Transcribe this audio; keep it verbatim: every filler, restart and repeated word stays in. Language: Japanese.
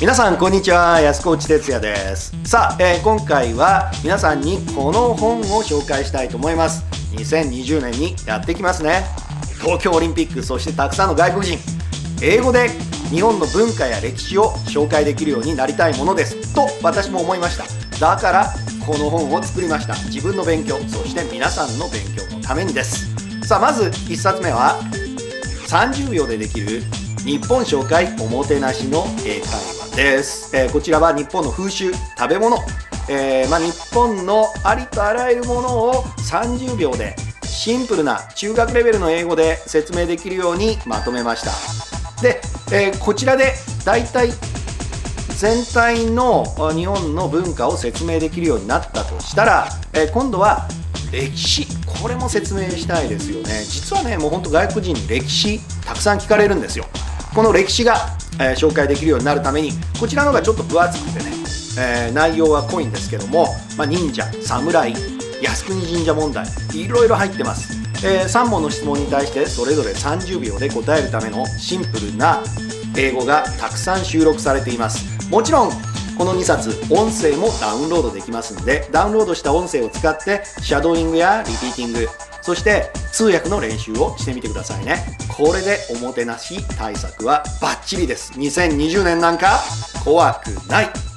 皆さんこんにちは、安河内哲也です。さあ、えー、今回は皆さんにこの本を紹介したいと思います。にせんにじゅうねんにやってきますね。東京オリンピック、そしてたくさんの外国人、英語で日本の文化や歴史を紹介できるようになりたいものですと私も思いました。だからこの本を作りました。自分の勉強、そして皆さんの勉強のためにです。さあ、まずいっさつめはさんじゅうびょうでできる日本紹介おもてなしの英会話です。えー、こちらは日本の風習、食べ物、えーまあ、日本のありとあらゆるものをさんじゅうびょうでシンプルな中学レベルの英語で説明できるようにまとめました。で、えー、こちらでだいたい全体の日本の文化を説明できるようになったとしたら、えー、今度は歴史、これも説明したいですよね。実はね、もうほんと外国人に歴史たくさん聞かれるんですよ。この歴史が、えー、紹介できるようになるために、こちらの方がちょっと分厚くてね、えー、内容は濃いんですけども、まあ、忍者、侍、靖国神社問題、いろいろ入ってます。えー、さんもんの質問に対してそれぞれさんじゅうびょうで答えるためのシンプルな英語がたくさん収録されています。もちろんこのにさつ音声もダウンロードできますんで、ダウンロードした音声を使ってシャドーイングやリピーティング、そして通訳の練習をしてみてくださいね。これでおもてなし対策はバッチリです。にせんにじゅうねんなんか怖くない。